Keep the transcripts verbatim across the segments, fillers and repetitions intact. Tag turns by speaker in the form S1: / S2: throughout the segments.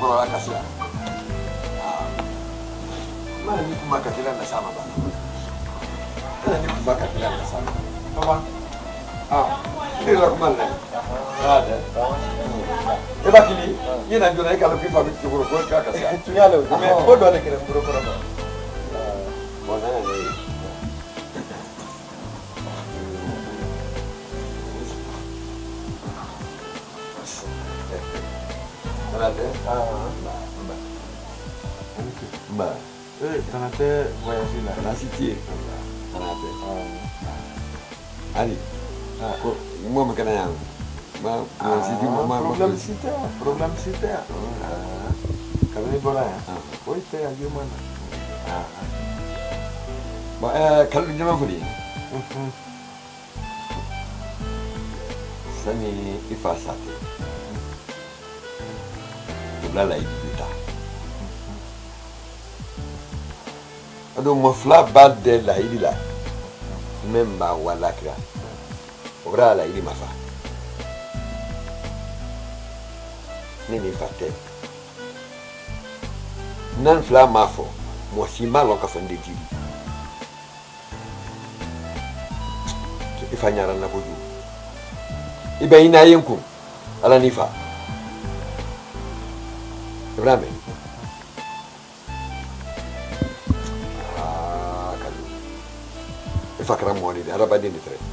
S1: kɔrɔ la kasi la mana ni kuma ka tila na sama ba mana ni kuma ka tila na sama papa ah ni la kuma la ah de e ba kili ni na jona e ka lo ki fa bi ko ko ka kasi tu ya lo me ko do ne kire ko ko ba bona ni Tanate? Ah, mbak, mbak. Mbak.
S2: Eh, Tanate voyage là.
S1: Nasi tie. Tanate. Ali. Ko mo makana yang. Ma ma si di ma
S2: problem sita, problem sita. Ah. Kalau ni bola ya. Oh, itu yang gimana? Ah.
S1: Ba eh kalau jama fuli.
S2: Mhm.
S1: Sani ifa sate. La ibita ado mo fla bad de la ibila memba wala kra ora la ibi mafa ni ni fatte nan fla mafo mo si malo ka fande di ifanyara na boju ibe ina yenku ala nifa Ibrahim. Ah, kan. Ifa kram moni de arabadi ni tre.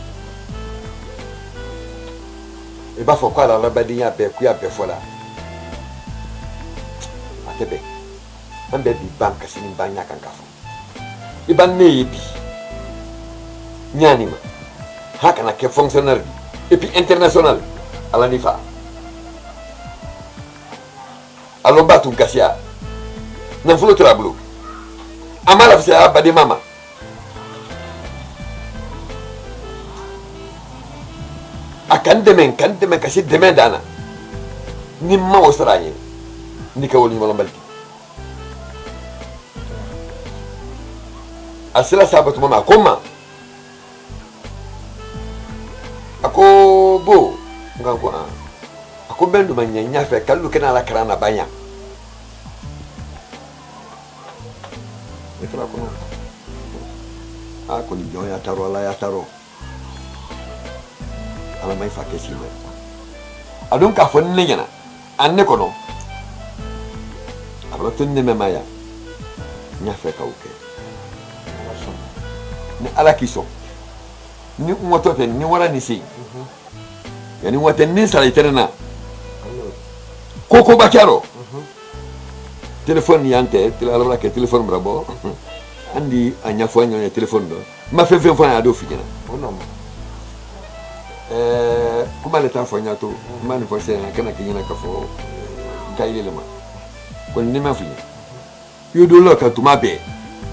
S1: E ba fo kwa la arabadi ya be ku ya be fola. Atebe. Ambe bi banka sini banya kan kafo. Iban ne yibi. Nyani ma. Haka na ke fonctionnaire et puis international ala nifa. Allons battre un cassia. N'en faut le trablo. Amala fse abade mama. Akan demen kan demen kasi demen dana. Ni ma wasranye. Ni ka woni wala balti. Asila sabatu mama koma. Ako bo ngango a. Ako bendu manyanya fe kallu kana la karana banya. Efra kono. Ako ni joya taro la ya taro. Ala mai fa kesi me. Adon ka fon ne yana. Anne kono. Abro tunne me maya. Nya fe ka uke. Ni ala kiso. Ni moto te ni wara ni si. Yani wata ni sala iterna. Koko bakaro. Téléphone yante, téléphone ke téléphone brabo. Andi anya fo anya téléphone do. Ma fe fe fo anya do figena.
S2: Oh non.
S1: Eh, kuma le ta fo anya to. Ma ni fo se kana kinyana ka fo. Kaile le ma. Ko ni ma fini. Yo do lo ka tuma be.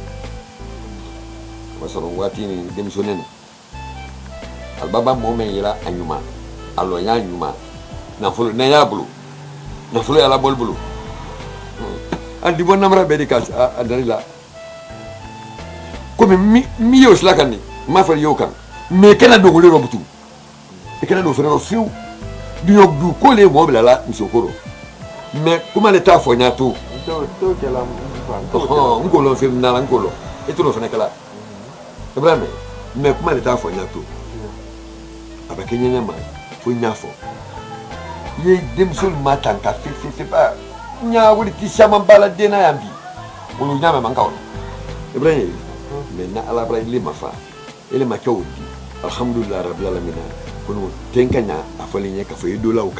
S1: Wasoro wati ni demisonen. Albaba mo men yira anyuma. Allo ya anyuma. Na fo na ya bulu. Na fo ya la bol bulu. Andi bon namra be di kas andari la. Comme mi mi yo slakani ma fa yo kan me kana do ngolo robutu e kana do fere fiu du yo du ko le mo bla la misokoro me kuma le ta fo nya to
S2: to to ke la
S1: oh ngolo fere na la ngolo e to no fene kala Ibrahim me kuma le ta fo nya to aba kenya nya ma fo nya fo ye dem sul matan ka fi fi fi ba nya wuri ti sama bala dena yambi wulu nya ma mankaw Ibrahim Mena ala bra ile mafa ile makawdi alhamdulillah rabbil alamin kono tenkanya afalinya ka fa yidola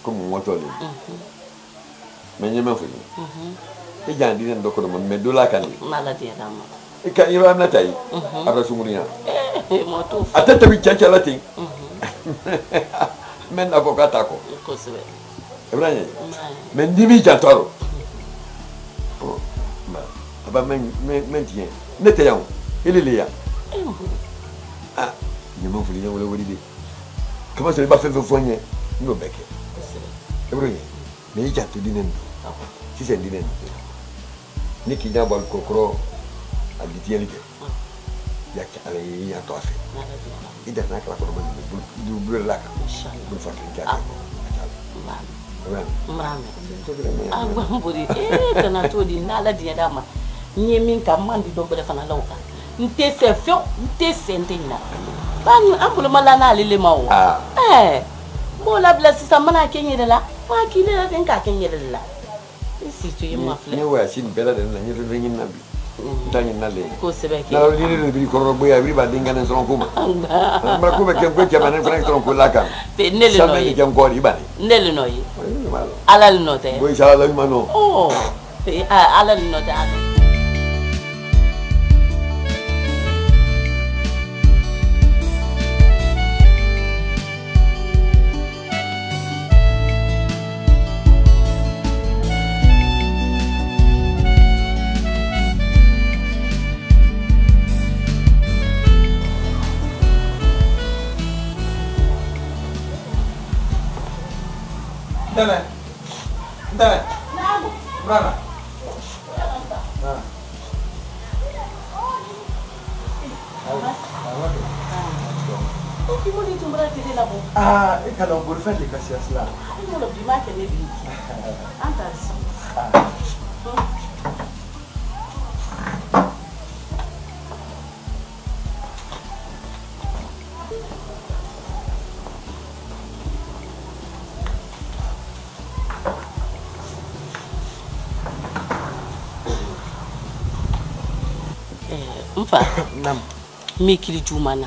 S1: comme moi toi mais nyama fu e jandi nen dokko mon mais dola kan
S3: maladie dama
S1: e kan yiro amna tay ara sumuriya
S3: eh mo to
S1: atata bi chacha latin men avocata ko
S3: ko sebe
S1: ibrahim men dimi jantoro oh ma aba men men tien nete yawo ilele ya ah nyama fu yawo le wori de kama se ba fe fe fonye no beke ibrahim me jantu dinen si c'est dinen ni ki nya bal kokro aditiel ke ya ka ale ya to afi ida na kala ko man du bu la ka inshallah bu fakri ka
S3: mrame agwa mburi eh kana to di nala di dama nyemi ka mandi do bele fana lawka nte se fe nte se ntina bani ambulo mala na lele mawo eh mo la bla sisa mana kenyere la ma kile la den ka kenyere la si tu yema fle
S1: ne wa sin bela den na nyiru ringin nabi tanyi nalle
S3: ko sebe ke
S1: na li ni bi ko ro boya bi ba dinga nen son kuma ma ko be kem ko kem nen fana son ko la kan
S3: pe nele no yi
S1: kem ko di bani
S3: nele no yi alal no te
S1: boy sala la ma no
S3: oh pe alal no te alal
S2: Dale. Dale. Brana. Ah, e kalau burfan di kasih asla.
S3: Ini lo di mana ni bi? Antas. Mfa
S2: Nam.
S3: Me kiri jumana.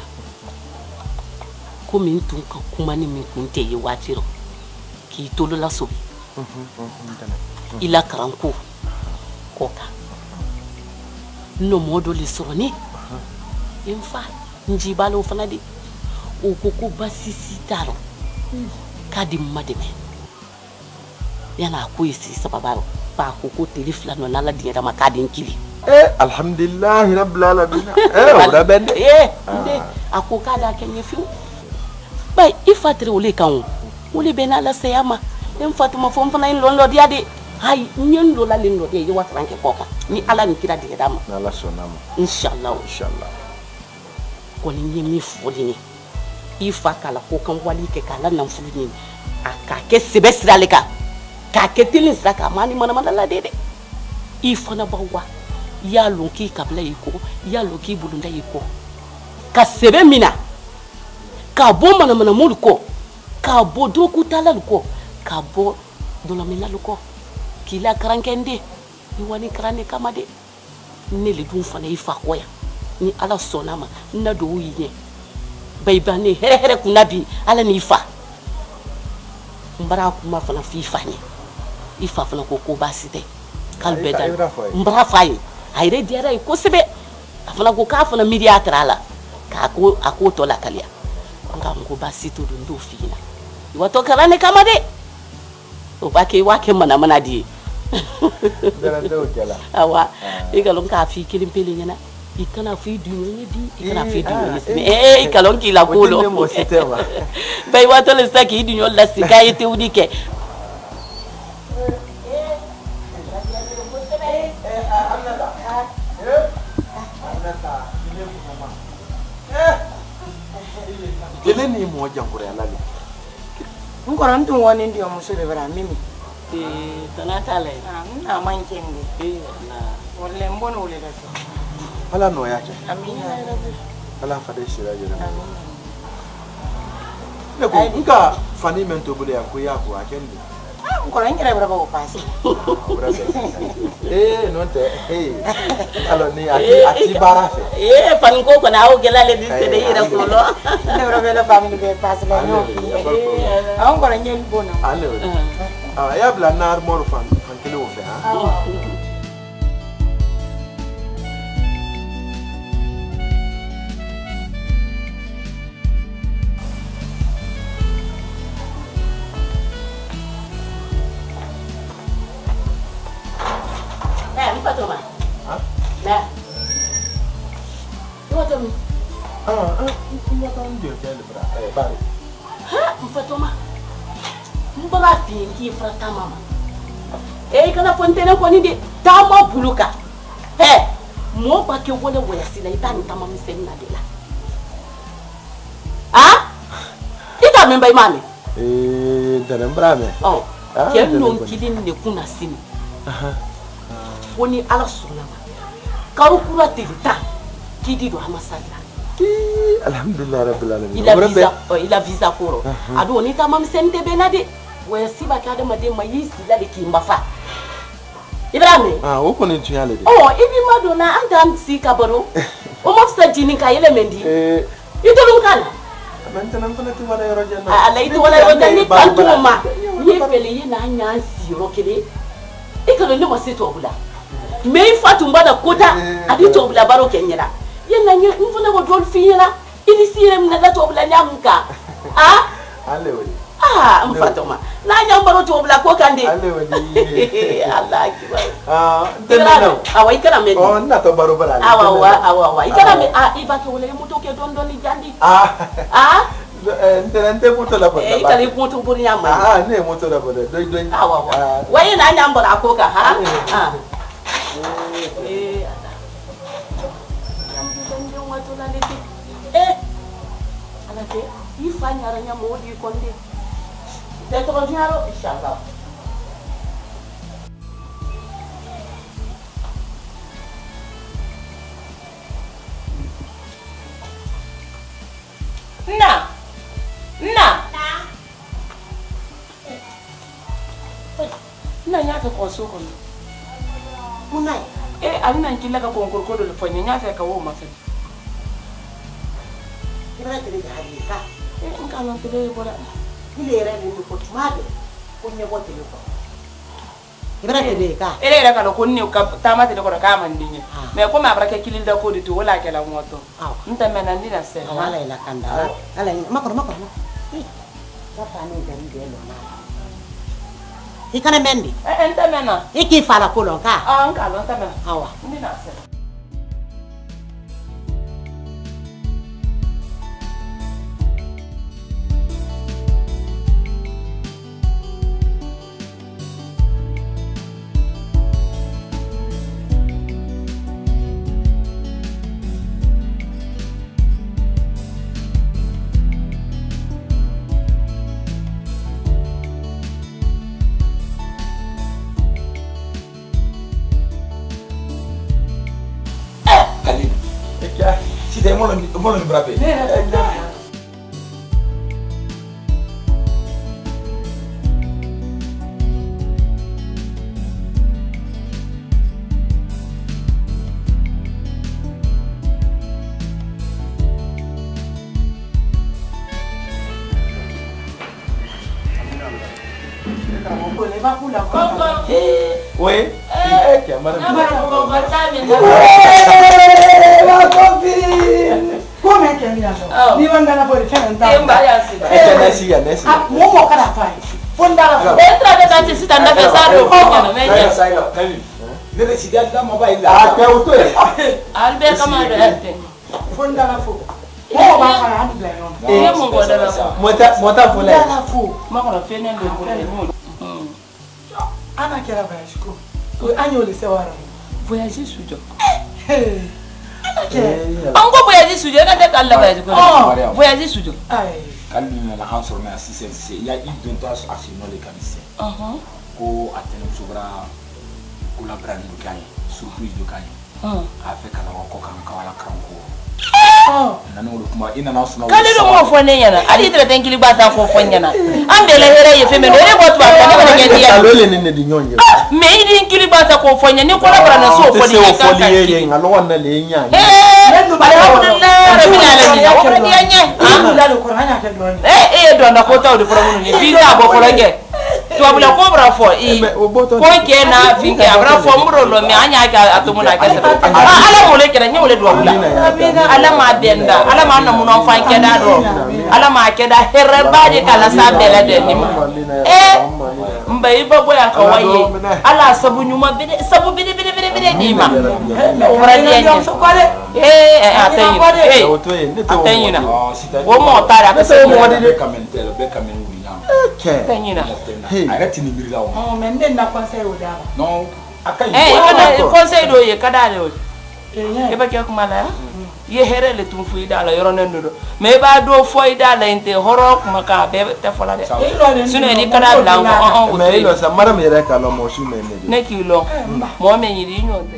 S3: Ko min tun ka kuma ni min kun te yi watiro. Ki tolo la so. Mhm. Ila karanko. Koka. No modo le soroni. Mfa njibalo fana di. O koko basisi taro. Kadi mademe. Yana ko isi sababaro. Pa koko telefla no nala dinga makadi nkili.
S2: Eh, alhamdulillah rabbil alamin. Eh, ora ben.
S3: Eh, inde akoka da kenye fiu. Ba ifatri ole kan. Ole benala sayama. Dem fatuma fom fana in londo dia de. Hay nyen lo la lindo de yiwa franke koka. Ni ala ni kira de dama.
S2: Na la sonama.
S3: Inshallah,
S2: inshallah.
S3: Ko ni nyemi fodini. Ifa kala ko kan wali ke kala nan fulini. Aka ke sebesra leka. Ka ke tilin saka mani mana mana la de de. Ifa na bawa. Ya lonki kabla yiko ya lonki bulunda yiko ka sebe mina ka bo mana mana mulko ka bo doku talaluko ka bo dolomina luko kila karankende ni wani karane kamade ne le dun fana ifa koya ni ala sonama na do yiye bai bane here here kunabi ala ni ifa mbara kuma fana fi fani ifa fana ko ko basite kalbe dan mbara fayi ayre diara ko sebe afana ko ka afana media trala ka ko akoto la kalia anga ngo basito do ndo fina wato karane kama de o bake wake mana mana di
S2: dara do kala
S3: awa igalon ka fi kilim pele nyana ikana fi dunyo di ikana fi dunyo ni eh ikalon ki la kolo bay wato le saki dunyo la sikayete udike
S2: Kele ni mo jankure alali.
S4: Ngora ntu woni ndio musore bara mimi.
S3: Eh tanata le.
S4: Ah, na mankenge.
S3: Eh na.
S4: Wole mbono wole daso.
S2: Ala no yake.
S4: Amina.
S2: Ala fade shira yele.
S4: Amina.
S2: Ne ko nka fani mento bule ya ko ya ko akende.
S4: Ancora in greve proprio passi.
S2: Eh, non te. Eh. Allora ni ati ati barafe.
S3: Eh, panko ko na o gela le disse de ira ko lo.
S4: Ne proprio la famiglia che passa la no. Ancora in buona.
S2: Allora. Ah, ya bla nar mor fan fan kilo fe ha.
S3: Fatoma. Ah? Nah. Fatoma.
S2: Ah, ah, kuma ta ndio tele bra. Eh, bari.
S3: Ha, Fatoma. Mbara pinki frata mama. Eh, kana fontene ko ni de tama buluka. He, mo ba ke wole wole sila itani tama miseni na de la. Ah? Ita memba imani.
S2: Eh, dana mbra me.
S3: Oh. Ke non kidin ne kuna sini. Aha. Woni ala sunama karu kura tevita kidi do hamasalla
S2: alhamdulillah rabbil alamin
S3: ila visa oh, ila visa koro uh -huh. Adu oni tamam sente benade waya siba kada made mayisi la de kimbafa Ibrahim
S2: ah wo ko ni tuyale de
S3: oh ibi madona anta si kabaro o mafsa jini ka yele mendi eh ito dum kan
S2: maintenant fana tu wala yoro janna
S3: ala ito wala yoro janna kan tuma ni pele yina nya siro kede ikalo ni maseto bula me fatu mbada kota adi to bla baro kenyera yena nye mfuna go dol finyera ili sire mna da to bla nyamka ah
S2: ale wali
S3: ah mfatoma na nyambaro to bla ko kande
S2: ale wali
S3: Allah kiba
S2: ah tenno
S3: awa ikana me
S2: oh na to baro bala
S3: awa wa awa wa ikana me ah ibake wala muto ke don don jandi
S2: ah
S3: ah
S2: nte moto la boda
S3: eh ikali moto buri nyama
S2: ah ne moto la boda doi doi
S3: awa wa wa yena nyambaro akoka ha ah eh ada yang bilang waktu nanti eh ala ke ifanya ranya mau di konde dia to nyaro insyaallah na na na nyaka ko soko munai eh alina nkila ka konkur ko do fanya nya fa ka wo ma fa ibra tele ga halika eh nka ma tele bora ile re ni ko tumade ko nye bo tele ko ibra tele ka ele re ka ko ni ka tama tele ko ka ma ndinye me ko ma bra ke kilil da ko di to wala ke la moto nta mena ndina se wala ila kanda ala makoro makoro eh papa ne gari de lo ma ikana mendi eh enta mena iki fala kolon ka ah nka lo enta mena awa ndina se
S1: Molo molo ni brape.
S2: Oui. Eh, che amare.
S4: La copine. Come che mi lascio? Mi mandano fuori, c'è un tavolo.
S2: Eh, nesi ya nesi.
S4: Ah, mo kana fai. Fonda la.
S3: Entra de tanti sita nda pesaro.
S1: Meja sailo. Kali. Nene si dia mobile la.
S2: Ah, che auto è?
S3: Albe kama do ente.
S4: Fonda la fu. Mo ba fara andi bla yon.
S3: Eh mo ngoda la fu.
S2: Mota mota fole.
S4: Fonda la fu.
S3: Ma kono fene ndo mo.
S4: Ana kera voyage ko. Ko anyo le se wara.
S3: Voyage sujo.
S4: Hey.
S3: Ango voyage sujo na de kala voyage ko. Voyage sujo.
S4: Ai.
S1: Kalbi na la hansor na sise sise ya i don to asino le kanise.
S3: Aha.
S1: Ko atene sobra ko la brand do kay surprise do kay.
S2: Afrika na wako kan kawala kanko. Nanu kuma ina na suna.
S5: Kale do mo fo ne yana. Ali tre ten kili bata ko fo nyana. Ambele here ye feme no re bot ba ko ne nyandi ya.
S2: Alole ne ne di nyonye.
S5: Me idi kili bata ko fo nyane ko la bra na so fo ni ka ka.
S2: Ye ngalo wana le nya.
S5: Eh, alhamdulillah rabbil alamin. Wa ra di anya. Eh eh do na ko taw de fo mo ni visa bo ko la ge. Tu abula ko bra fo i. Ko ke na finke abra fo mro lo me anya ka atumuna ka sebe. Ala mo le kera nyole do abula. Ala ma benda, ala ma na muno fa ke da do. Ala ma ke da herre ba de kala sa bela de ni ma. Eh mbai babo ya ka waye. Ala sabu nyuma bide sabu bide bide bide bide ni ma. O bra de ni. Eh atenyi. Eh atenyi na. Wo mo tara ka se mo de
S2: kamentelo be kamen
S5: Okay. Tanyina.
S2: Hey, agati ni mirila o.
S4: Oh, mende na conseil o daba.
S2: Non, akai.
S5: Eh, kada conseil do ye kada le o. E ba ke kuma la. Ye here le tum fu ida la yoro nendo do. Me ba do fo ida la inte horo kuma ka be te fola de. Sunu ni kada la on on.
S2: Me lo sa mara me re ka lo mo su me ne.
S5: Ne ki lo. Mo me nyiri nyonte.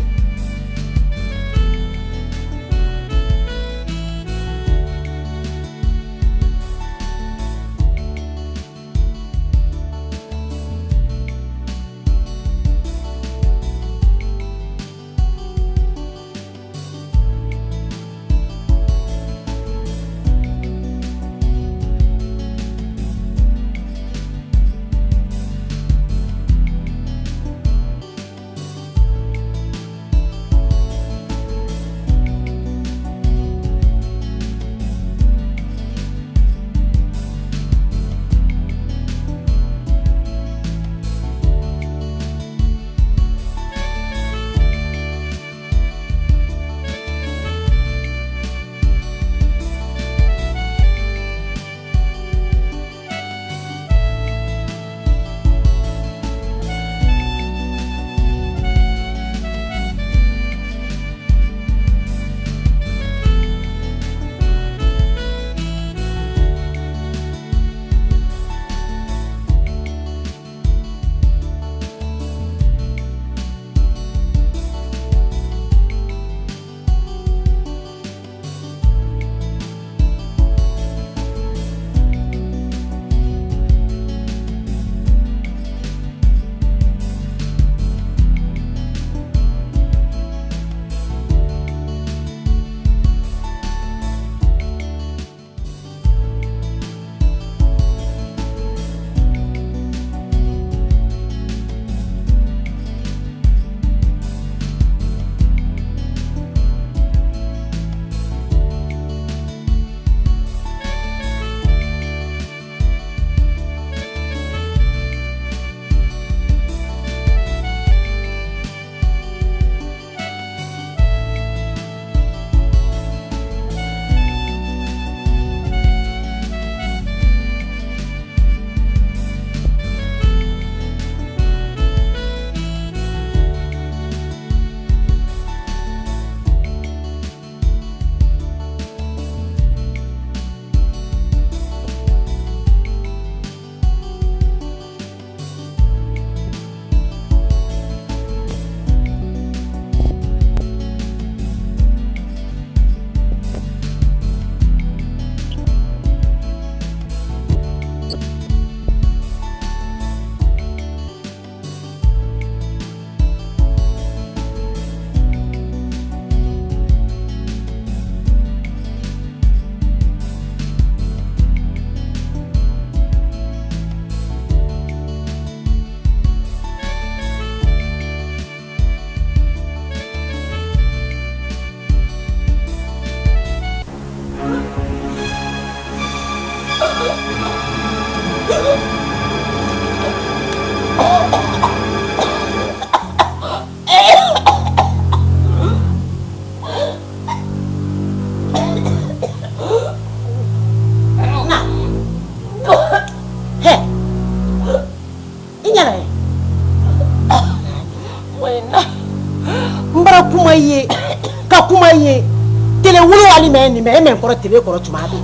S3: ye ka kuma ye tele wulu wali me ni me me koro tele koro tumade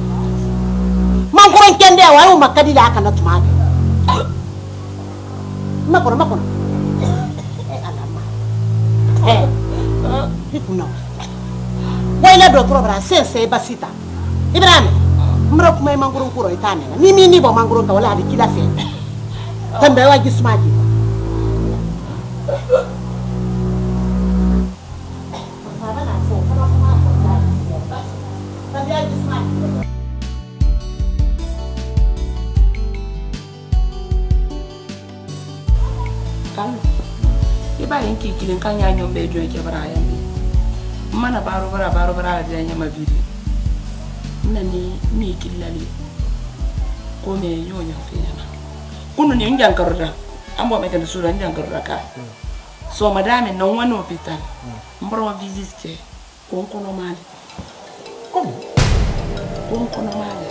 S3: man koro kende wa yo makadi la kana tumade ma koro ma koro eh alama eh ikuna wayla do probra sense basita Ibrahim mra kuma mangoro kuro itane ni mi ni bo mangoro ka wala hadi kila fe tambe wa gismaji
S5: kan iba yanki kilin kan ya nyombe jo ke bara yambi mana baro bara baro bara da nya ma video nani mi kilali ko me nyonya fiyana kunu ni njan karoda ambo me kan sura njan karoda ka so madame non wani hospital mbro visite ko kono mali ko ko kono mali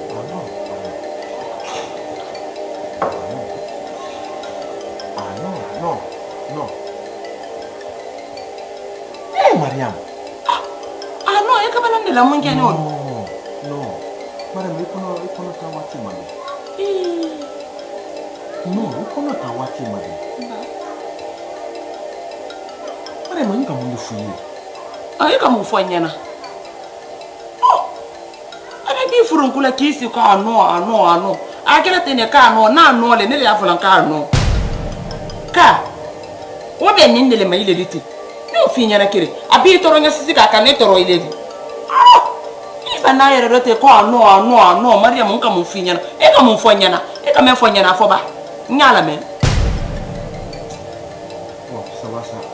S2: No, no. Eh, Mariam.
S5: Ah, ah no, e kabala ndela mungi ani on.
S2: No, no. Mariam, ikono ikono tawati mali.
S5: Eh.
S2: No, ikono tawati mali. Mariam, nka mungi fuyi.
S5: Ah, e kamu fanyana. Oh. Ana di furun kula kisi ka no, ano, ano. Akela tene ka no, na no le ne le afulan ka no. Ka o be nin le mai le diti no finya na kire abi toro nya sisi ka ka ne toro ile di ah ifa na yere rote ko no no no Maria mun ka mun finya na e ka mun fonya na e ka me fonya na fo ba nyala men
S2: Oh, ça va ça.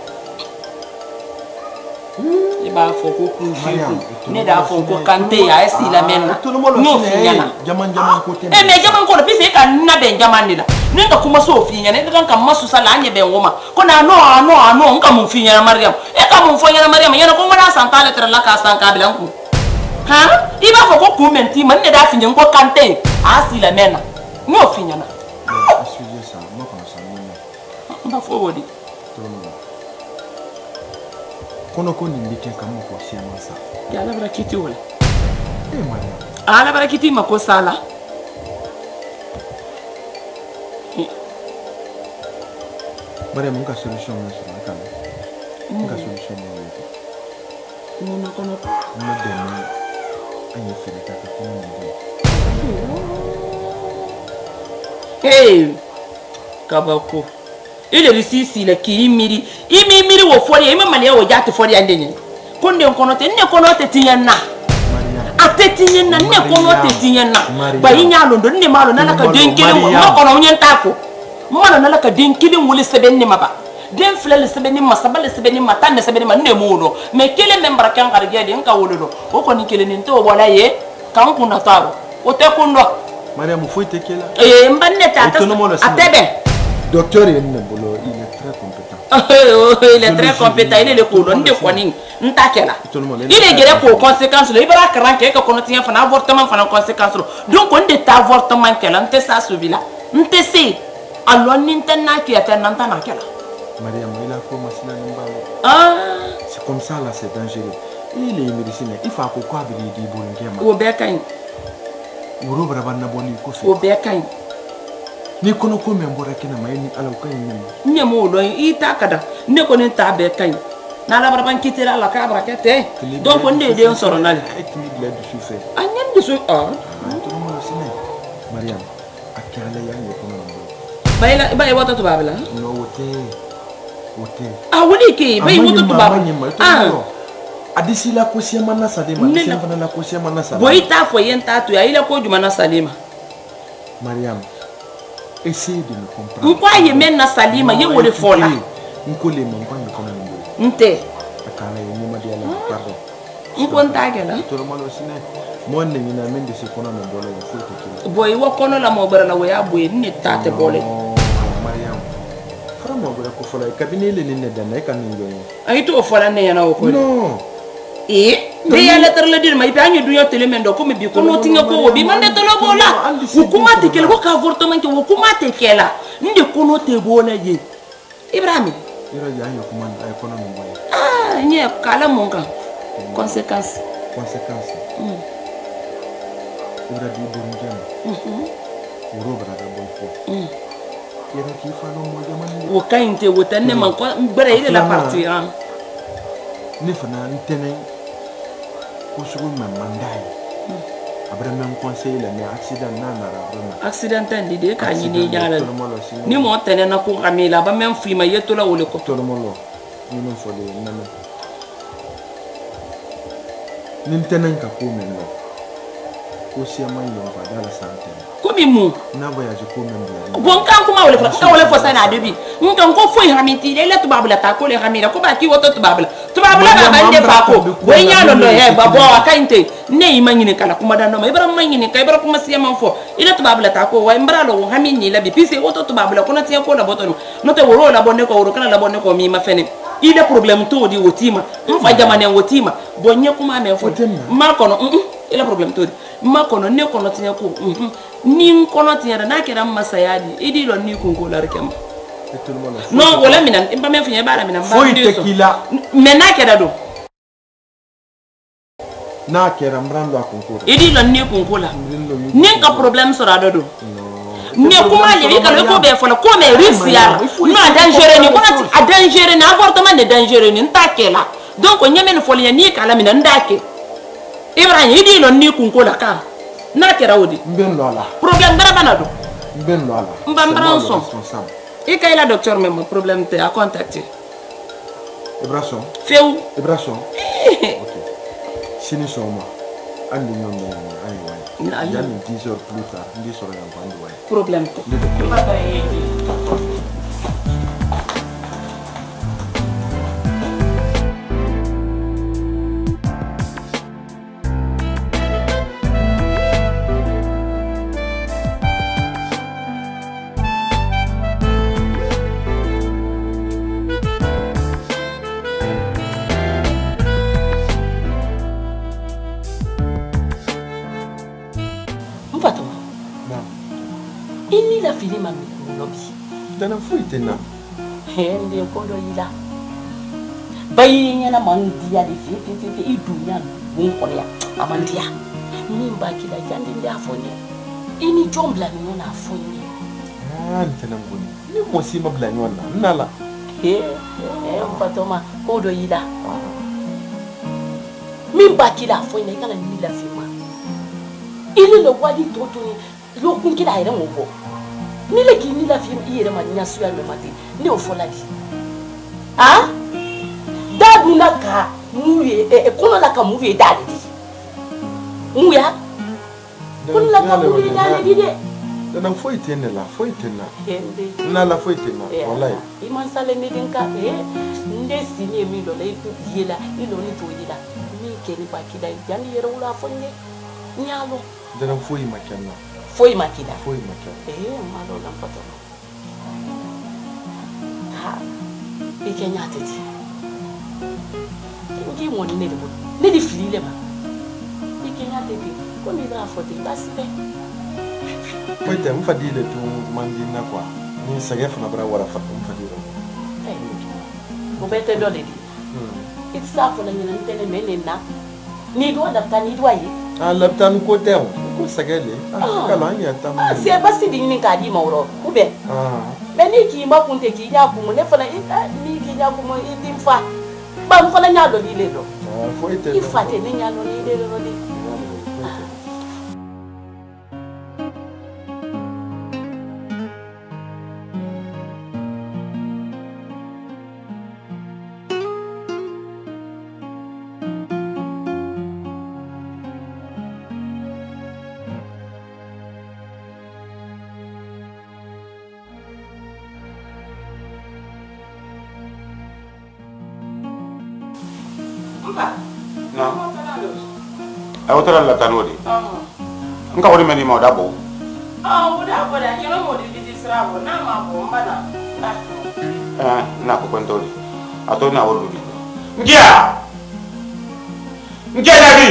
S5: e ba fo ko ku ne da fo ko kante ya esi la men no finya na
S2: Jaman jaman ko te.
S5: e me jaman ko bi se ka na ben jaman ni la ninga kuma so finya ne kan kan masu sala anye ben woma ko na no no no nka mun finya na Mariam e ka mun fonya na Mariam yana ko ngana santale tra la ka san ka bilan ku ha iba fo ko ku menti man ne da finya ko kante asi la mena no finya na
S2: Excusez ça, moi comme ça non.
S5: mba fo wodi
S2: Kono ko ni ndike kama ko siama sa.
S5: ya la barakiti wala
S2: Eh, Mariam.
S5: ala barakiti mako sala
S2: Mariam, nka solution na sur la kama. Nka solution na wewe.
S5: no na kono
S2: Mo demi anye fere ka ka kono ndi.
S5: hey kabako ile risisi la ki imiri imi imiri wo fori imi mali wo jati fori ande ni konde kono te ne kono te tiyanna ate tiyanna ne kono te tiyanna ba yinya londo ne malo nala ka denkele mo kono nyen tako malo nala ka denkele wuli sebenni maba den flele sebenni masabale sebenni matane sebenni ma ne muno me kele membra kan garge de nka wolodo o koni kele ni to wala ye kan kuna taro o te kundo
S2: Mariam, faut te kela.
S5: eh mbanne tata atebe
S2: Docteur Yenebolo, il est très compétent.
S5: Il est très compétent, il est le coulon de Koning, Ntakela. Il est guéri pour conséquences, il va craquer que qu'on tient un avortement pour conséquences. Donc on est avortement qu'elle a ça suivi là. Ntessé, alors n'intena qui est un antana qu'elle a.
S2: Mariam, il a commencé à nous
S5: Ah,
S2: c'est comme ça là, c'est dangereux. Il est médecin, il faut quoi abrir des bonnes
S5: au bécain,
S2: ou robre à Naboli,
S5: au bécain.
S2: Ni kono ko me mbora kina mayeni ala ko yin
S5: ni mo lo ita kada ne ko ni ta be kan na la barban kitira la ka brakete donc on de de soro na
S2: équilibre là dessus fait
S5: anyen de so ah
S2: tout le monde sine Mariam akala ya ni kono mbo
S5: bayla bay wata to babla
S2: no wote wote
S5: ah woni ke bay wata to babla ah
S2: adisi la ko siama na salima adisi la na ko siama na salima
S5: boy ta fo yen ta to ya ila ko juma na salima
S2: Mariam essayez de me comprendre.
S5: Pourquoi il mène na salima ye wole fola
S2: nkole mampa ni kono mbo
S5: nte
S2: akala ni ma dia la pardon
S5: nkon ta gela
S2: to le malo sine mon ne ni na mende se kono mbo la faut te
S5: boy wo kono la mo bara la wo ya boy ni ta te bole
S2: Mariam fara mo bara ko fola kabine le ni ne dana kan ni yo
S5: ay to fola ne yana wo ko
S2: non
S5: eh de ya lettre le dir mai ba nyu dunya tele mendo ko mi bi ko no tinga ko bi mande to lo bola hukuma te kel ko ka avortement ke hukuma te kela ndi ko no te bola ye Ibrahim
S2: ira ya yo kuma ay kono mbo
S5: ah nye kala monga conséquence
S2: conséquence
S5: mm
S2: ira di do ngam
S5: mhm
S2: uro bara da boy fo
S5: mm
S2: ira ki fa no mo jamani
S5: wo kainte wo tanne man ko bare ile la partie hein
S2: ne fana ntene ko sugu mamandai abra même conseil la mais accident na na ra
S5: accident ndi de ka nyini nyala ni mo tene na ko kamila ba même flima yeto la wole ko
S2: to mo lo ni mo fo de na na ni ntene ka ko men lo ko sia man yo ba dala santé
S5: ko mi mu
S2: na voyage ko men do
S5: bon kan kuma wole fa wole fo sana debi nkan ko fo hamiti le to babula ta ko le hamira ko ba ki woto to babula to babula ba bande fa ko we nyalo no he ba bo akainte ne imanyine kala kuma dando ma ibra manyine kay ibra kuma siya man fo ila to babula ta ko wa imbra lo hamini la bi pise woto to babula ko na tiya ko la boto no te woro la bonne ko woro kana la bonne ko mi ma fene ile problème to di wotima mfa jamane wotima bonye kuma me fo ma kono ila problème to di ma kono ne kono tiya ko ni kono tiya na kera masayadi idi lo ni kungo la rekam no wala minan imba me funya bara minan ba
S2: foi tequila
S5: me na kera do
S2: na kera mbrando akunko
S5: idi lo ni kungo la ni ka problème sora do ne kuma le ka le ko be fola ko me risia no dangereux ni kona ti a dangereux na avortement de dangereux ni ntakela donc nyame ni folia ni kala minan ndake ibrahim idi lo ni kungo la ka na kera wodi
S2: mben lo la
S5: problème dara banado
S2: mben lo la
S5: mbambran son et quand il a docteur même problème te a contacté
S2: Ibrason
S5: feu
S2: Ibrason OK sini soma andi ñom ay way ya ni dix heures plus tard ndi soro yam bandi way
S5: problème te fini ma lobi
S2: dana fuite na
S5: he ndi ko do yila bayi nyana man dia di fi fi fi i dunya mun ko ya amandia min ba kila jandi ndi afoni ini jombla ni na afoni
S2: ah ntana ngoni ni mo si mabla ni wala nala
S5: he he mpatoma ko do yila min ba kila afoni kala ni la fi ma ile lo wali toto ni lo kun kila ire mo bo ni le ki ni la fi ire ma nya suya me mate ni o fola di ah dadu na ka muye e kono la ka muye dadi di muya kono la ka muye dadi di de
S2: dana foi tenne la foi tenna
S5: ende
S2: na la foi tenna wallahi
S5: iman sale ni den ka e nde sini mi do le yela ilo ni to yela mi ke ni bakida jani yero wala fonne nyalo
S2: dana foi makana
S5: foi makida
S2: foi makana
S5: eh malo la foto ha ikenya tete ngi mo ni ne mo ne di filile ma ikenya tete ko mi da foto basi be
S2: foi tem fadile tu mandina kwa ni sage fana bra wala fa fadile
S5: eh mo bete do le di itsa ko la ni ntene menena ni do adapta ni do ayi
S2: ah laptan ko tem ko sagale ah kala anya tam
S5: ah se basi di ni ka di mawro ube
S2: ah
S5: me ni ki ma kunte ki nya ku ne fala ni ki nya ku mo idim fa ba mo fala nya do ni le do
S2: ah foi tem
S5: ifate ni nya do ni le do ni
S6: ay wotara la tanodi nka wori meni ma dabo
S5: ah uda ko da kilo mo di di srabo na ma bo mbana
S6: eh na ko kontori ato na wori di ngia ngia dabi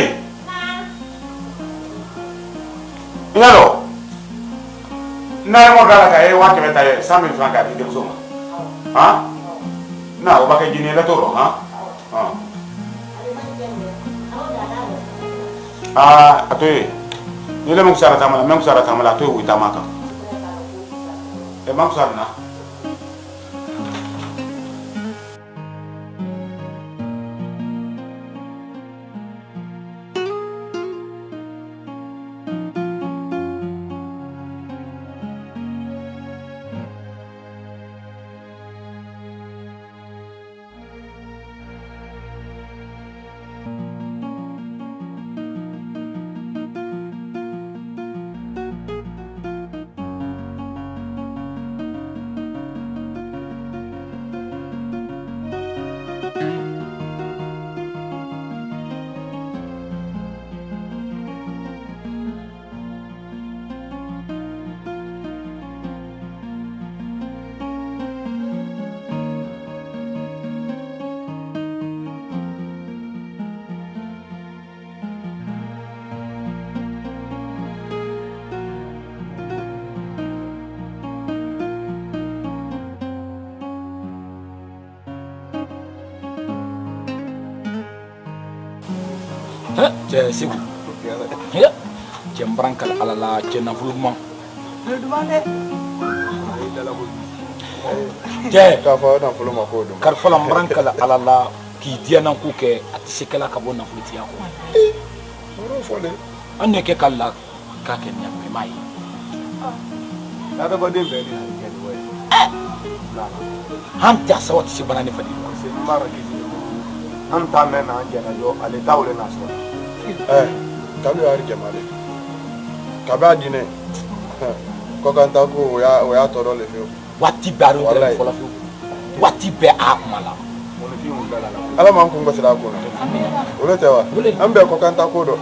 S6: ngalo na mo dala ka e wa ke meta e cent mille francs ka di de soma ha na o ba ke jini la toro ha ha ah atoy ni le mo sara tamala mo sara tamala atoy wi tamaka e mo sara na
S7: cɛ Seku cɛ n baran kala ala la cɛ nafolo man cɛ
S2: k'a fɔ nafolo ma ko dun
S7: karifa la n baran kala ala la k'i diyanan ko kɛ a tɛ se kɛla ka bɔ nafolotigiya kɔ an ne kɛ ka la k'a kɛ ɲamɛ m'a ye
S2: adamaden bɛɛ ni kɛ ni waye
S7: an tɛ sawa tɛ se bana ne fadi
S2: n b'a kisi an ta mɛn na an jɛna jɔ ale ta wele na sɔrɔ ɛ kabi yari jamale kabi a dinɛ ko kan ta ko o y'a o y'a tɔɔrɔ le fiyewu
S7: waati bɛɛ a y'o tɛrɛ fɔlɔ fiyewu waati bɛɛ a kuma la
S2: ala m'an kun gosi a ko la olu tɛ wa an bɛɛ ko kan ta ko dɔn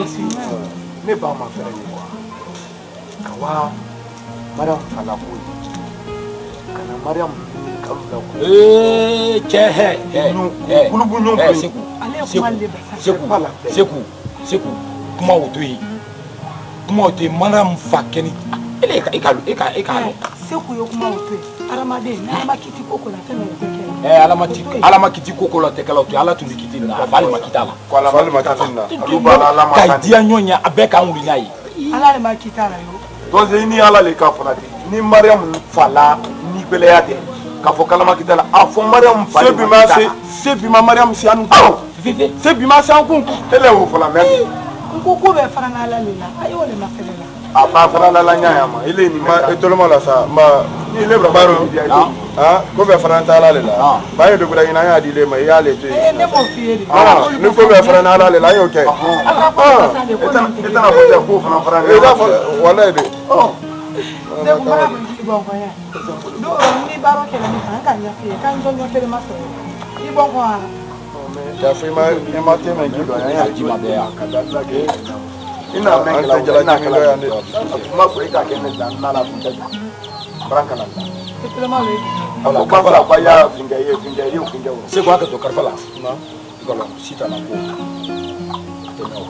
S2: ne ba ma fɛrɛ ye ka wa mariam fala ko kana mariam kalu la ko
S7: ee cɛ hɛ hɛ hɛ
S2: kulubu ɲɔgɔn
S7: hɛ Seku Seku Seku Seku kuma o to yen kuma o to yen mariam fa kɛni ele e ka e ka e ka
S4: Seku ye kuma o to yen adamaden n'ala kiti koko la fɛn bɛɛ bɛ kɛ
S7: ɛ ala ma ti ala ma kiti koko la tɛ kɛla o to ala tun bɛ kiti nin na a fali ma kita la
S2: fali ma kiti nin na
S7: ka diya ɲɔgɔn ye a bɛɛ k'an wuli n'a ye
S4: ala de ma kita la yo
S2: donc ni ala le ka fana ten ni mariam fala ni gɛlɛya tɛ k'a fɔ kalama kita la a fɔ mariam fa se bi ma se se bi ma mariam si an kun se bi ma se an kun ele y'o fɔla mɛ
S4: n ko ko bɛɛ fara n'ala le la a y'o le ma fɛnɛ la
S2: a ba fara la la ɲa ma ele ni ma e toloma la sa ma ni le baro ah ko bɛɛ fara t'ala le la ba ye dogura ɲina y'a di le ma i y'ale to
S4: yen ne m'o f'i ye de
S2: ni ko bɛɛ fara n'ala le la an y'o kɛ e tɛna fɔ tɛ ko fana fara e t'a fɔ walayi de
S4: ne ko mara mun jigi bɔn kɔɲɛ don ni baara kɛra ni kan ka ɲɛ f'i ye k'an jɔn jɔn kelen ma sɔrɔ i bɔn kɔn wa
S2: ja fo i ma i ma te mɛ ji dɔn an y'a ji ma bɛɛ yan ka da kɛ i n'a mɛn kɛlɛ o n'a kɛlɛ yan de kuma fɔ i ka kɛ ne da n'a la kun tɛ baara kana da
S4: i tilema le
S2: a ko ba fila ko a y'a finkɛ ye finkɛ ye finkɛ o
S7: Seku a kɛ to karifa la i ka lɔn si tana ko a tɛ mɛn o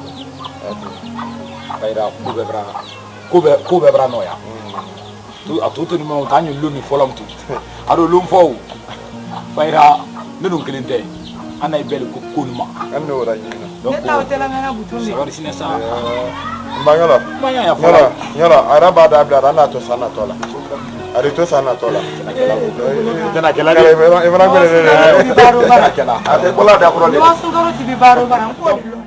S7: kɔ bayira ko bɛɛ bara ko bɛɛ ko bɛɛ bara nɔgɔya a to to ni ma o t'an ye lon min fɔlɔ min to a don lon fɔ o bayira ne dun kelen tɛ an n'a ye bɛɛ de ko ko nin ma
S2: an n'o yɛrɛ ɲinina
S4: ne t'aw tɛ lamɛnna butun de
S7: sabari sinɛ sa
S2: n ba yɔrɔ
S7: n b'a y'a fɔ
S2: yɔrɔ yɔrɔ a yɛrɛ b'a da bila an n'a to san natɔ la a de to san natɔ la
S7: jɛna kɛlɛ de
S2: i fana gbɛlɛ de
S7: jɛna kɛlɛ
S2: a tɛ bɔla da kɔrɔ de
S4: wa sukaro ti bi baro bara n ko de lo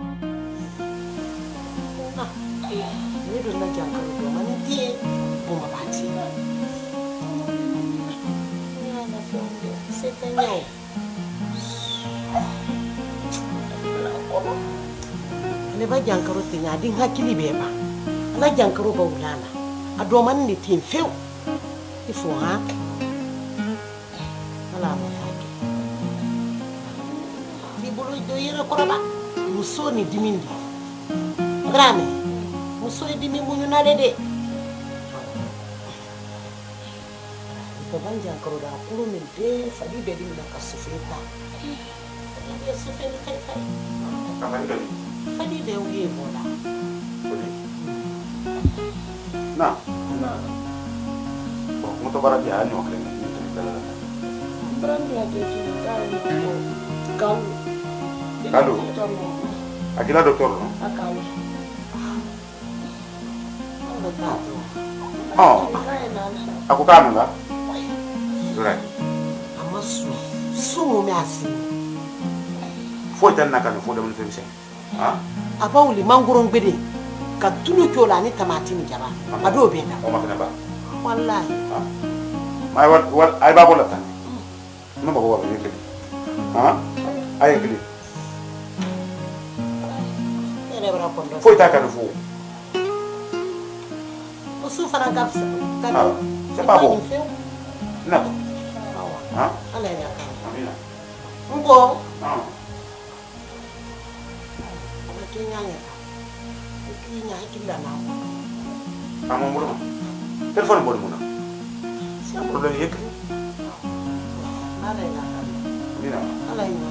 S3: ne don na jankaro do mani die bomba bati ya na fonde se tanyo ne ba jankaro tinya din hakili be ba ana jankaro ba wulana a do man ne tin few ifo ha ala ma yake ni bolo do yera koroba muso ni dimindi grame muso e dimi munyu na dede ko ban jankaro da kulu min de fadi be dimi na kasufeta ya sufeta kai kai fadi de uye bola
S6: na na bon mo to bara dia no klen ni to dala
S3: brandi ake ci dai ko kaw
S6: kalu akila doctor no
S3: akaw
S6: oh aku kanu la dure
S3: amasu sumu me asi
S6: fo tan na kanu fo de mun femse ha
S3: abawli mangoro ngbede ka tulu kyola ni tamati ni jaba ado be na
S6: o ma kana ba
S3: wallahi
S6: ha mai wat wat ay ba bola tan no ba ko wa ni ha ay kili
S3: ere bra ko ndo
S6: fo ta kanu fo
S3: su fana gafsa
S6: ah c'est pas bon na ha
S3: ala ya ka
S6: amina
S3: mbo
S6: ah
S3: ala kenya ya kenya kila na
S6: amo muro telepon bo mo na c'est un problème yek
S3: ala ya ka
S6: amina
S3: ala ya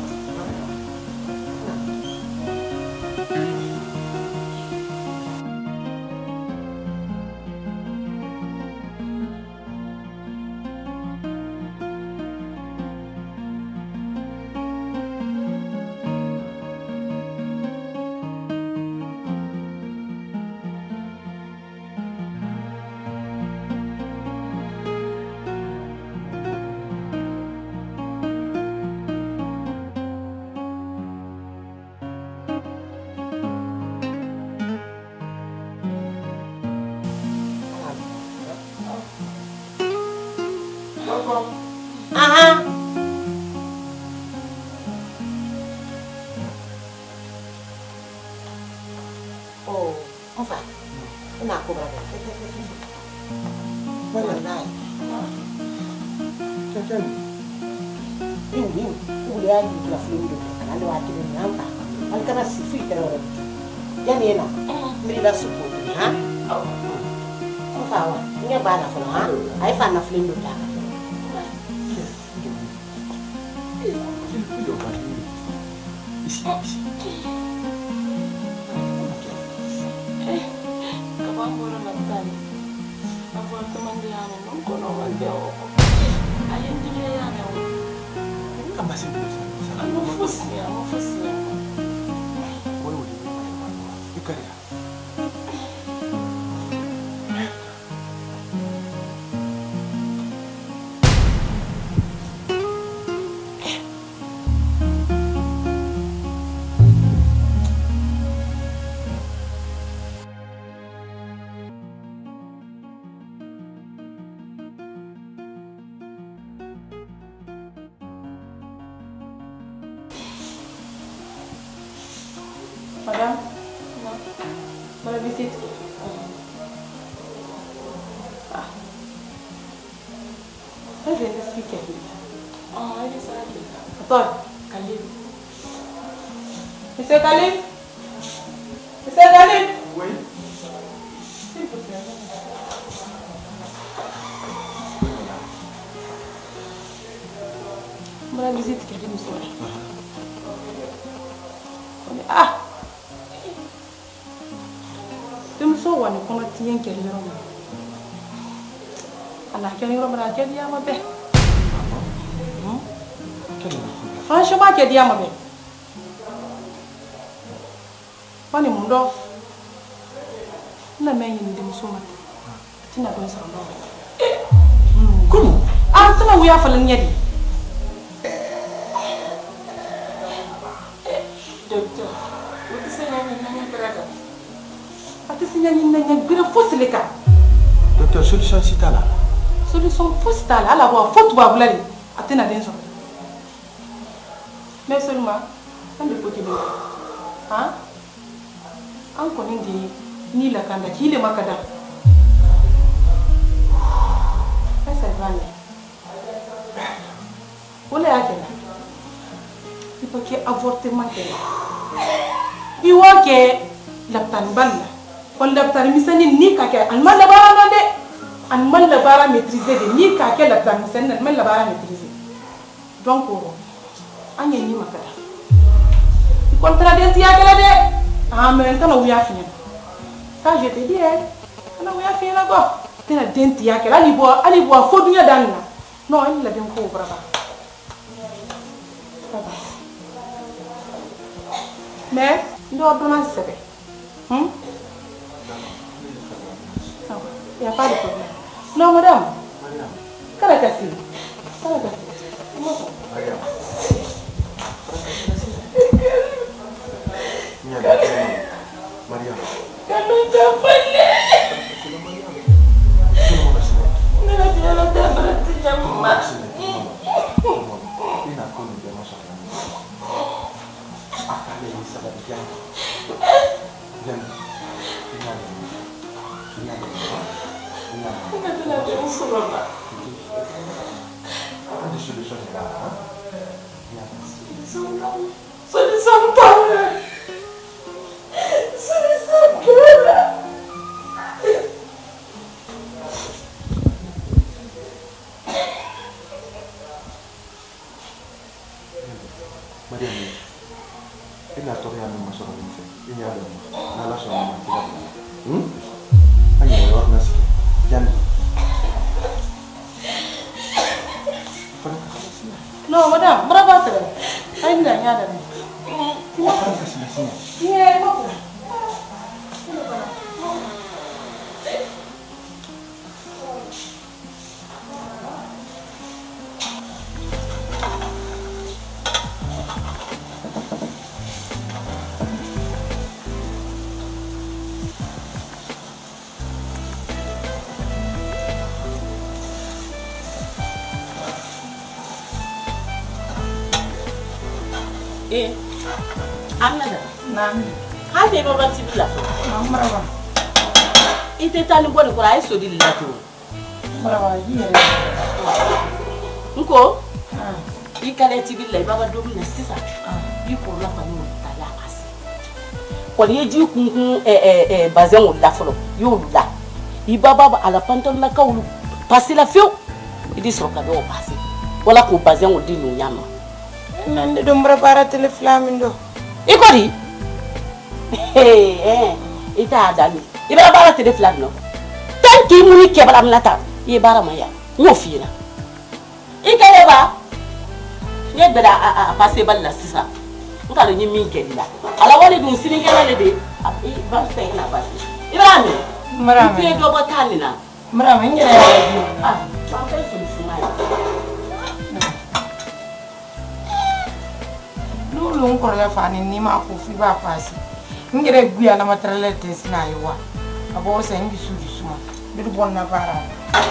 S3: Enfin, on a cobré. Voilà.
S2: Tiens,
S3: Ini, udah di la fulu do. Kana wa ki ni amba. Al kana si fi ta ro. Ya ni na. Mi la su ko ha. Ko fa wa. Ni ba na fulu ha. Ai fa na fulu do ta.
S2: Ici, ici.
S5: Eh, kapan baru nanti? Aku teman dia ni, nunggu nunggu dia. Ayam dia yang ni.
S2: Kamu masih bisa.
S5: Aku fusi, aku fusi.
S2: Boleh boleh. Ikut ya.
S4: Madame, bonne visite. Ah. Je vais t'expliquer.
S5: Ah, il est ça.
S4: Attends, Khalid. Monsieur Khalid? Monsieur Khalid?
S2: Oui.
S4: S'il vous plaît. Bonne visite, Khalid, monsieur. Ah! Denmuso wani kɔnɔ tiɲɛ kɛli yɔrɔ min a n'a kɛli yɔrɔ min a kɛli y'a ma bɛɛ franchement kɛli y'a ma bɛɛ wani mun dɔ n na mɛn ɲini denmuso ma a tɛna dɔn sɔrɔ nɔ
S2: Comment?
S4: a tɛna wuya falen ɲɛ de
S5: Docteur, vous savez, il n'y a pas de
S4: a tɛ se ɲɛɲini na ɲɛ gbere fosi le kan
S2: Docteur, solution si t'as là.
S4: solution fosi t'a la ala bɔ fo tubabula de a tɛna den sɔrɔ mais seulement an de ko kelen han an kɔni de ni lakanda k'i le ma ka da est-ce que va ne o le y'a kɛ na il faut que avortement kɛ i b'o kɛ lapitani bali la kon lapitani misɛnnin ni ka kɛ alima labaara dɔn dɛ alima labaara maîtriser de ni ka kɛ lapitani misɛnnin alima labaara maîtriser donc an ye ni ma ka da i kɔni taara den tiya kɛlɛ dɛ ah mais n kana wuya fi ɲɛna ça je te dis eh kana wuya fi ɲɛna kɔ tɛna den tiya kɛlɛ hali bɔ hali bɔ fo duɲɛ da nin na non hali la den ko baraba mais n dɔ dɔnna sɛbɛ hum il n'y a pas de problème. Non, madame. Karakasi. Karakasi.
S2: Mariam. Mariam.
S5: Kalau tak boleh. Nak dia nak dah berhenti mak.
S2: Ini aku ni dia masuk. Akan dia bisa berjalan. Dan ini ada. Ini ada.
S5: Kita nak dia usul mak.
S2: Ada solusi lah.
S5: Solusi. Solusi apa? Solusi apa?
S2: Mariam, ini atau yang masuk orang ini, ini ada, nala sama tidak. Hmm? Hanya orang nasi, jangan.
S4: Non, madame, berapa tu? Saya tidak ada ni.
S2: Orang kasih nasinya.
S4: Iya, mau.
S3: Eh, Amna dah.
S4: Nah,
S3: Hadi baba tibi la.
S4: nah, berapa?
S3: i tɛ taa ni bɔ nin kɔrɔ a ye so di la to n ko i kala tibili la i b'a don min na sisan i kɔrɔla ka n'o ta la a se kɔni ye ji kunkun bazɛn o la fɔlɔ i y'olu la i ba ba a la pantalonnakaw pasi la fiyewu i di sɔrɔ ka dɔw pasi wala k'o bazɛn o di ninnu ɲa ma
S8: nan de don bara baara tele fila min do
S3: i ko di i t'a dani i bɛ baara tele fila min na tant k'i muni kɛbara min na tan i ye baara ma ya n y'o f'i ɲɛna i kɛlen ba n ye bɛrɛ a pase bali la sisan n t'a dɔn n ye min kɛ la ala wale dun sinikɛnɛ de de i ba fɛ i na basi i b'a mɛn
S8: mara
S3: i ye dɔ bɔ taa nin na
S8: mara n yɛrɛ yɛrɛ di
S3: ah an fɛ sunu suma ye
S8: n'olu n kɔrɔkɛ fa ni n'i ma ko f'i b'a pasi n yɛrɛ guya la matériel tɛ sina ye wa a b'o sɛ n dusu dusu ma biri bɔ na baara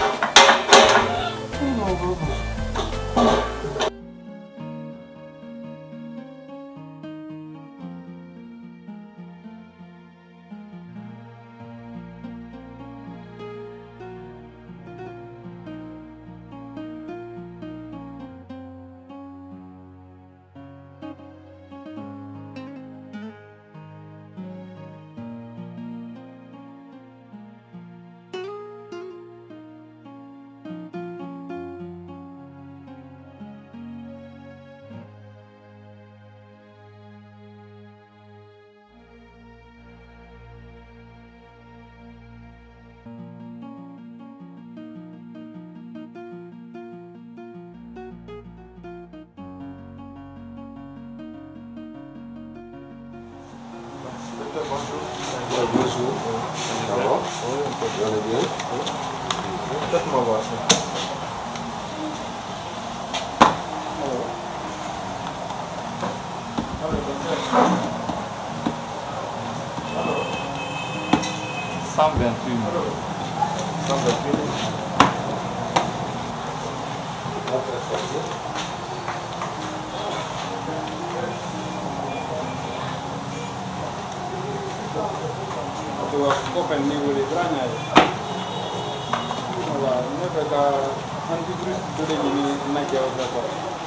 S7: cent vingt-huit cent vingt-huit
S2: Open ni wole branya wala ne ka ka antivirus dole ni na ke wa ko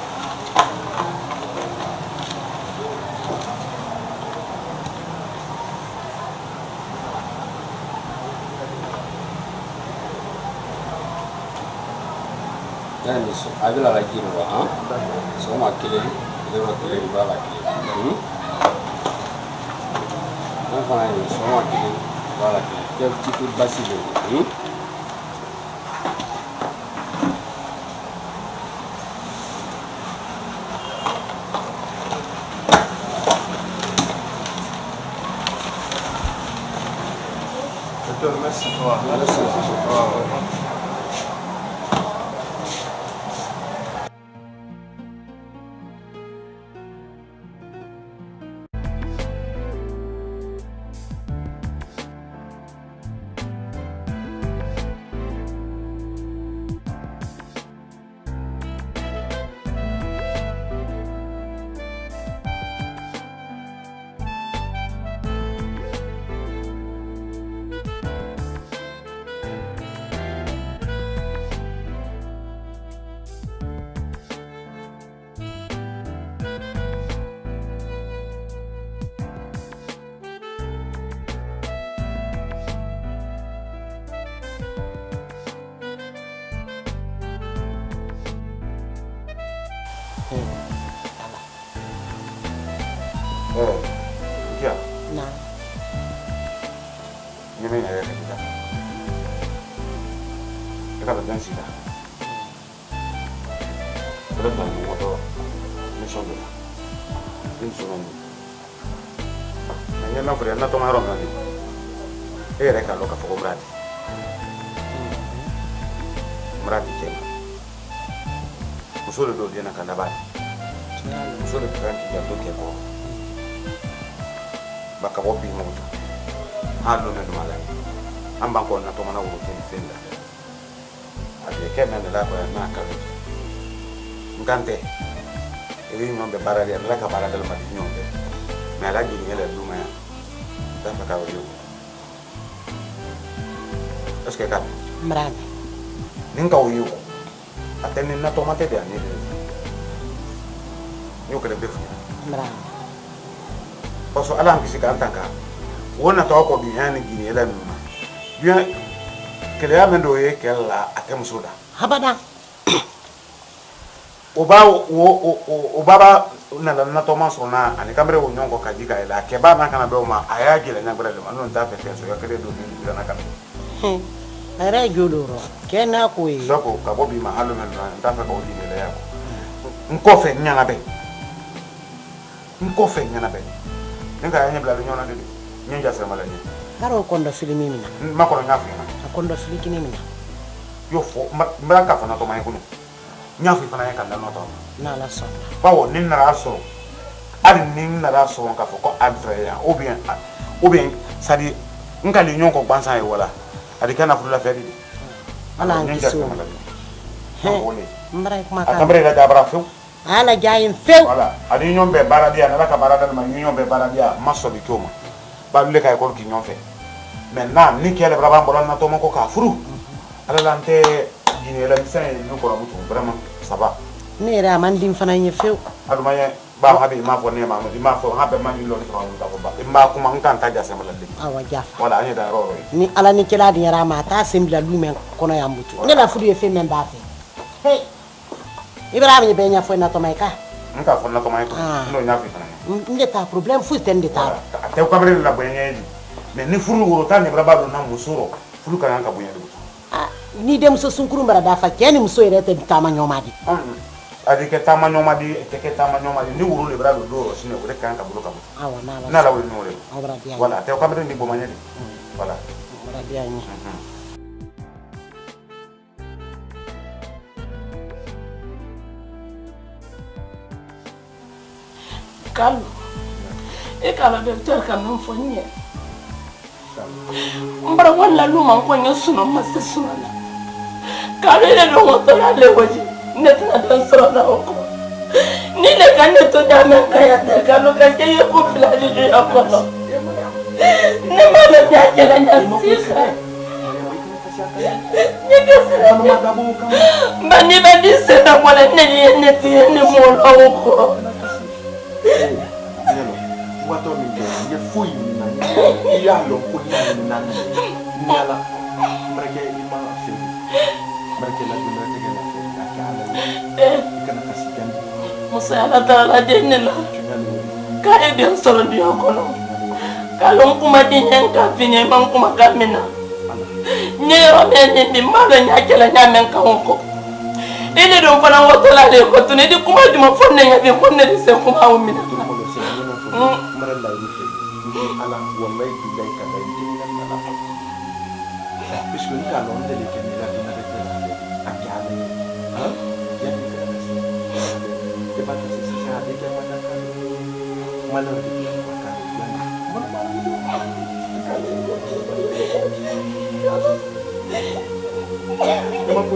S1: yani so abila la kiri wa ha so ma kile ile wa kile ba la kile hmm na fana ni so ma kile ba la kile ke petit basi de hmm
S2: merci toi merci toi
S6: Eh, kia.
S8: na
S6: Nyeme ya ya kita. Kita berdan sida. Berdan ni motor. Ni shondo. Ni shondo. Nanya na fure na to maro ngani. Eh reka loka foko mradi. Mradi chema. Musole do dia na kandabani. Musole kanti ya doke ko. Baka wobi moto halo ne dumala amba ko na to mana wo te fenda ade ke men la ko na ka ngante ewi ngombe barali la ka barali ma di nyombe me la di ngela duma ya ta fa ka wo est-ce que ka
S3: mrame
S6: ninka uyu ateni na tomate de ani yo kele befu
S3: mrame
S6: parce que ala ngisi ka antaka wona to ko biyan gini ela numa biyan kele ya mendo ye kella atem soda
S3: habada
S6: o ba o o baba na na to maso na ani kamere wo nyongo kajiga ela ke ba na kana be o ma aya gele nya gbere le ma no nta fe fe so ya kele do ni na kana
S3: ara joloro kena ko yi
S6: zako ka bobi ma halu men na nta fe ko di le ya ko nko fe nya na be nko fe nya na be nga nya bla le nyona de nya ja sama la ni
S3: haro kondo filimi mina
S6: ma ko nya fe na
S3: kondo filiki ni mina
S6: yo fo ma ka fa na to ma ko nya fe fa na ka na no to
S3: na la so
S6: bawo nin na raso ari nin na raso ka fo ko adre ya ou bien ou bien ça dit nka li nyon ko bansan e wala adi kana fu la fe di
S3: ana ngiso he mbara kuma ka
S6: akambre la dabra fu
S3: ala jayin few
S6: wala adi nyon be baradia na ka barada ma nyon be baradia maso bi toma ba le kay ko ki nyon fe maintenant ni kele braba bolon na to mo ko ka furu ala lante gine la misay no ko ramutu vraiment ça va
S3: ne ra man dim fana nye few
S6: aduma ye ba ha be ma fo ne ma ma fo ha be man ni lo ni ko ta ko ba ma kuma nkan ta ja sama lalle
S3: awa jafa
S6: wala ani da ro
S3: ni ala ni kila di yara ma ta sembla lumen kono ya mbutu ne la fudu ye fe men ba fe hey ibrahim ye benya fo na to mai ka
S6: nka fo na to mai ko no nya fi fana
S3: nde ta problem fu tende ta
S6: te ko bre la boyenye di mais ni furu woro tan ne braba do na musuro furu kan ka boyenye do
S3: ah ni dem so sunkuru mbara da fa keni muso yere te tama nyoma di
S6: adi ke tama nyoma di te ke tama nyoma di ni wuro le brado do sine wure kan ka bulo ka
S3: awa na la
S6: na la wuri no le
S3: awra dia
S6: wala te ko bre ni bo manya di wala
S3: awra dia ni
S5: Kalu, e kala docteur kana mfonye. Mbara wala luma nkonyo suno mase suno na. Kalu ile longo tola le waji, netina dansoro na oko. Nile kane to dame kaya te kalu kake ye kupila liju ya kono. Ne mame nyakela nyasika. Nyakela. Mani badi sena mwale nene neti ene mwolo oko.
S2: Wato mi be ye foi ni na ni ya lo ko ni na ni ni ala mereka ima fi mereka la dina te gena fi ka ala kana kasikan
S5: musa ala taala denne la ka e dem solo di kono ka lo kuma di nyen ka finye man kuma ka mina nyero men ni malo nyakela nyamen ka onko ile do fana wotola le ko tuni di kuma di mo fonne nyabe fonne di se kuma o mina
S2: mara la rufe ala wallahi billahi ka dai tin nan ala bisu ni ka non de le ken la dina de la akale ha ya ni ka nasi de ba se se sa de ka mana ka mana de ka ka mana mana ni ka le ko ma ko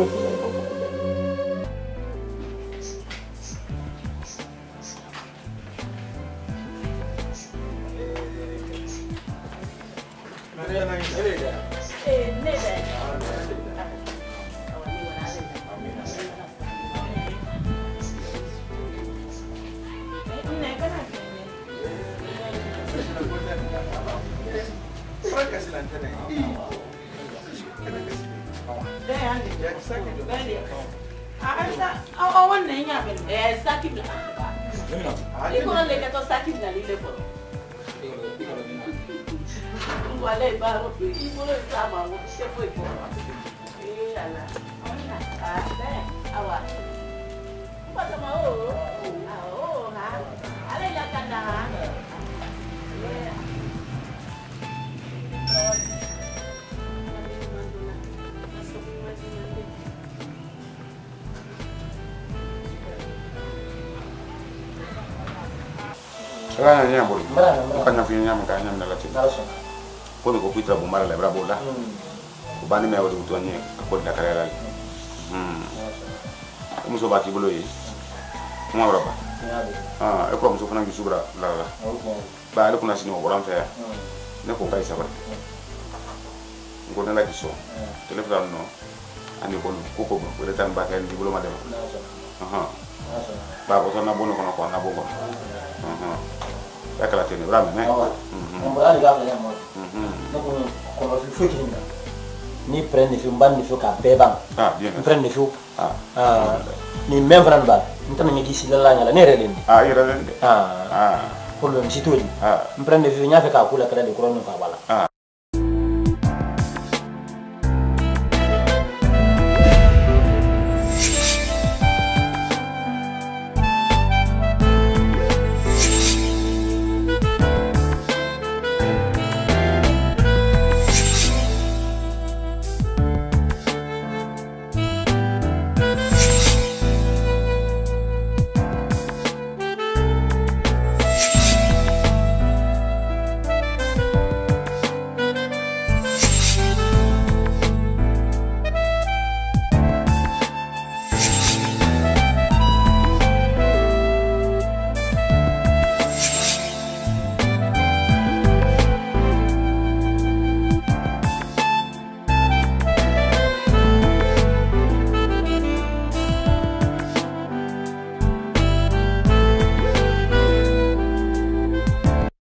S6: Rana nyambo. Kanya fi nyam ka nyam na lati. Ko ko pitra bu mara le brabo la. Ko bani me wadu to nye ko da kare la. Hmm. Mu so bati bulo yi. Mo braba. Ah, e ko mu so fana gi subra la la. Ba le kuna sini ko ran fe. Ne ko kai sabar. ko ne la kiso téléphone no ani ko ko ko ko tan ba ken di buluma dem aha ba ko tan na bono kono ko na bo ko aha ya kala tene brame ne
S9: mhm mo ali ga ya mo mhm ko ko lo fi fi ni prendre fi mbandi fi ka bebam
S6: ah bien
S9: prendre fi ah ah ni même fran ba ntana mi disi la la ne relende
S6: ah ira relende
S9: ah
S6: ah
S9: pour le sitoli
S6: ah
S9: prendre fi nya fe ka kula kala de ko no fa bala ah